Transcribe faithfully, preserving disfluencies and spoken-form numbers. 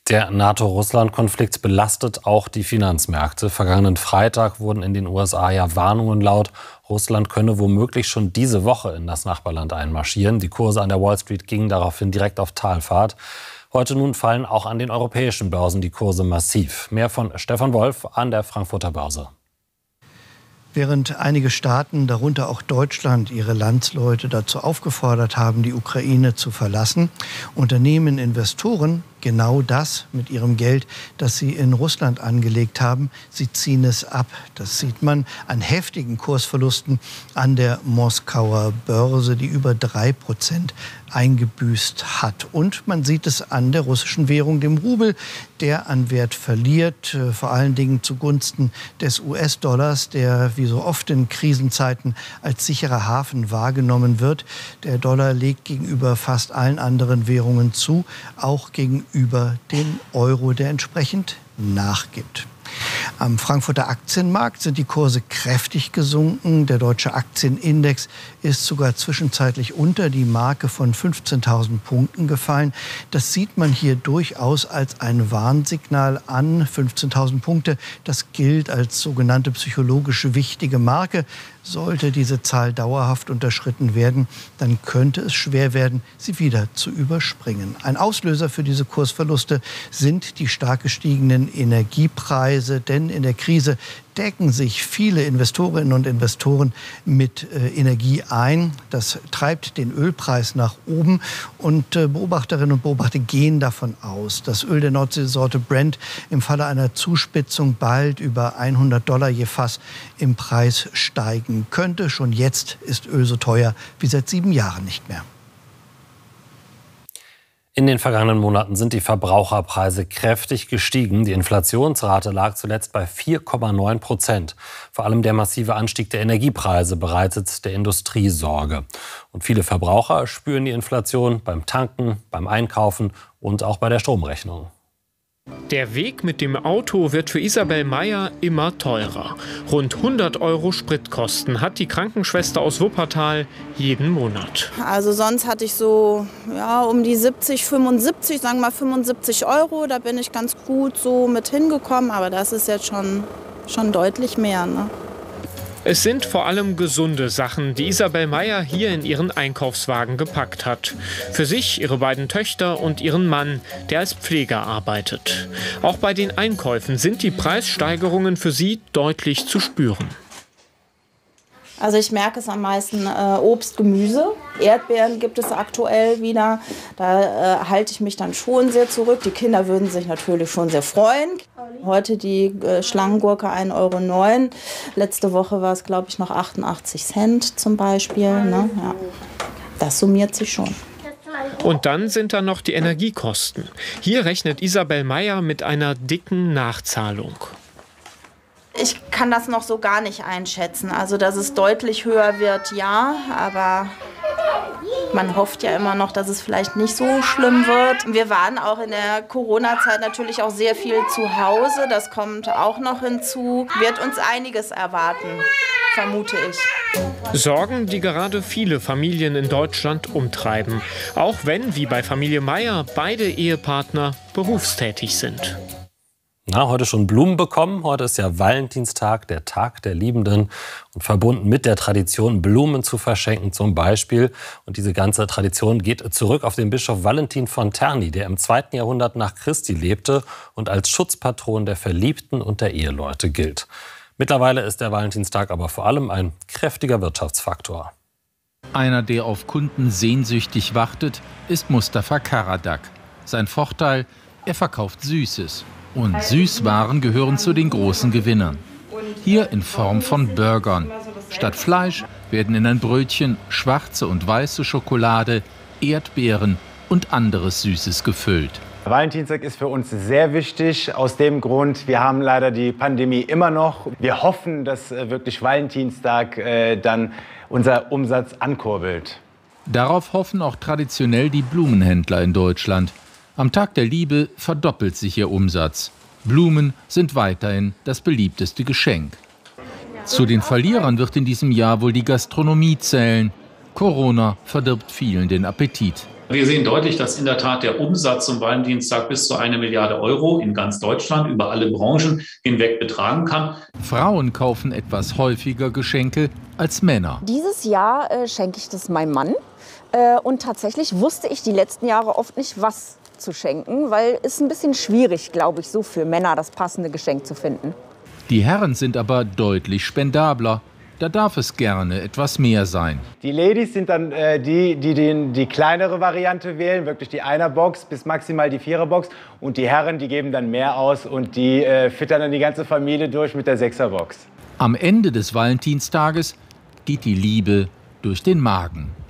Der NATO-Russland-Konflikt belastet auch die Finanzmärkte. Vergangenen Freitag wurden in den U S A ja Warnungen laut, Russland könne womöglich schon diese Woche in das Nachbarland einmarschieren. Die Kurse an der Wall Street gingen daraufhin direkt auf Talfahrt. Heute nun fallen auch an den europäischen Börsen die Kurse massiv. Mehr von Stefan Wolf an der Frankfurter Börse. Während einige Staaten, darunter auch Deutschland, ihre Landsleute dazu aufgefordert haben, die Ukraine zu verlassen, unternehmen Investoren genau das mit ihrem Geld, das sie in Russland angelegt haben. Sie ziehen es ab. Das sieht man an heftigen Kursverlusten an der Moskauer Börse, die über drei Prozent eingebüßt hat. Und man sieht es an der russischen Währung, dem Rubel, der an Wert verliert, vor allen Dingen zugunsten des U S-Dollars, der wie so oft in Krisenzeiten als sicherer Hafen wahrgenommen wird. Der Dollar legt gegenüber fast allen anderen Währungen zu, auch gegenüber den Euro, der entsprechend nachgibt. Am Frankfurter Aktienmarkt sind die Kurse kräftig gesunken. Der deutsche Aktienindex ist sogar zwischenzeitlich unter die Marke von fünfzehntausend Punkten gefallen. Das sieht man hier durchaus als ein Warnsignal an. fünfzehntausend Punkte, das gilt als sogenannte psychologische wichtige Marke. Sollte diese Zahl dauerhaft unterschritten werden, dann könnte es schwer werden, sie wieder zu überspringen. Ein Auslöser für diese Kursverluste sind die stark gestiegenen Energiepreise, denn in der Krise decken sich viele Investorinnen und Investoren mit äh, Energie ein. Das treibt den Ölpreis nach oben und äh, Beobachterinnen und Beobachter gehen davon aus, dass Öl der Nordseesorte Brent im Falle einer Zuspitzung bald über hundert Dollar je Fass im Preis steigen könnte. Schon jetzt ist Öl so teuer wie seit sieben Jahren nicht mehr. In den vergangenen Monaten sind die Verbraucherpreise kräftig gestiegen. Die Inflationsrate lag zuletzt bei vier Komma neun Prozent. Vor allem der massive Anstieg der Energiepreise bereitet der Industrie Sorge. Und viele Verbraucher spüren die Inflation beim Tanken, beim Einkaufen und auch bei der Stromrechnung. Der Weg mit dem Auto wird für Isabel Meyer immer teurer. Rund hundert Euro Spritkosten hat die Krankenschwester aus Wuppertal jeden Monat. Also sonst hatte ich so ja, um die siebzig, fünfundsiebzig, sagen wir mal fünfundsiebzig Euro. Da bin ich ganz gut so mit hingekommen, aber das ist jetzt schon, schon deutlich mehr, ne? Es sind vor allem gesunde Sachen, die Isabel Meyer hier in ihren Einkaufswagen gepackt hat. Für sich, ihre beiden Töchter und ihren Mann, der als Pfleger arbeitet. Auch bei den Einkäufen sind die Preissteigerungen für sie deutlich zu spüren. Also ich merke es am meisten äh, Obst, Gemüse. Erdbeeren gibt es aktuell wieder. Da äh, halte ich mich dann schon sehr zurück. Die Kinder würden sich natürlich schon sehr freuen. Heute die äh, Schlangengurke ein Euro neun. Letzte Woche war es, glaube ich, noch achtundachtzig Cent zum Beispiel. Ne? Ja. Das summiert sich schon. Und dann sind da noch die Energiekosten. Hier rechnet Isabel Meyer mit einer dicken Nachzahlung. Ich kann das noch so gar nicht einschätzen. Also, dass es deutlich höher wird, ja, aber man hofft ja immer noch, dass es vielleicht nicht so schlimm wird. Wir waren auch in der Corona-Zeit natürlich auch sehr viel zu Hause. Das kommt auch noch hinzu. Wird uns einiges erwarten, vermute ich. Sorgen, die gerade viele Familien in Deutschland umtreiben. Auch wenn, wie bei Familie Meyer, beide Ehepartner berufstätig sind. Na, heute schon Blumen bekommen. Heute ist ja Valentinstag, der Tag der Liebenden. Und verbunden mit der Tradition, Blumen zu verschenken zum Beispiel. Und diese ganze Tradition geht zurück auf den Bischof Valentin von Terni, der im zweiten Jahrhundert nach Christi lebte und als Schutzpatron der Verliebten und der Eheleute gilt. Mittlerweile ist der Valentinstag aber vor allem ein kräftiger Wirtschaftsfaktor. Einer, der auf Kunden sehnsüchtig wartet, ist Mustafa Karadak. Sein Vorteil, er verkauft Süßes. Und Süßwaren gehören zu den großen Gewinnern. Hier in Form von Burgern. Statt Fleisch werden in ein Brötchen schwarze und weiße Schokolade, Erdbeeren und anderes Süßes gefüllt. Valentinstag ist für uns sehr wichtig, aus dem Grund, wir haben leider die Pandemie immer noch. Wir hoffen, dass wirklich Valentinstag äh, dann unser Umsatz ankurbelt. Darauf hoffen auch traditionell die Blumenhändler in Deutschland. Am Tag der Liebe verdoppelt sich ihr Umsatz. Blumen sind weiterhin das beliebteste Geschenk. Zu den Verlierern wird in diesem Jahr wohl die Gastronomie zählen. Corona verdirbt vielen den Appetit. Wir sehen deutlich, dass in der Tat der Umsatz zum Valentinstag bis zu eine Milliarde Euro in ganz Deutschland über alle Branchen hinweg betragen kann. Frauen kaufen etwas häufiger Geschenke als Männer. Dieses Jahr äh, schenke ich das meinem Mann. Äh, und tatsächlich wusste ich die letzten Jahre oft nicht, was zu schenken, weil es ein bisschen schwierig, glaube ich, so für Männer das passende Geschenk zu finden. Die Herren sind aber deutlich spendabler. Da darf es gerne etwas mehr sein. Die Ladies sind dann äh, die, die den, die kleinere Variante wählen, wirklich die Einer-Box bis maximal die Vierer-Box. Und die Herren, die geben dann mehr aus und die äh, füttern dann die ganze Familie durch mit der Sechser-Box. Am Ende des Valentinstages geht die Liebe durch den Magen.